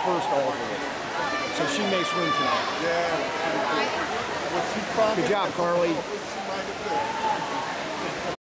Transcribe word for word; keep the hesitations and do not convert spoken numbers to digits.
first alternate. So she makes room tonight. Yeah. Good job, Carly.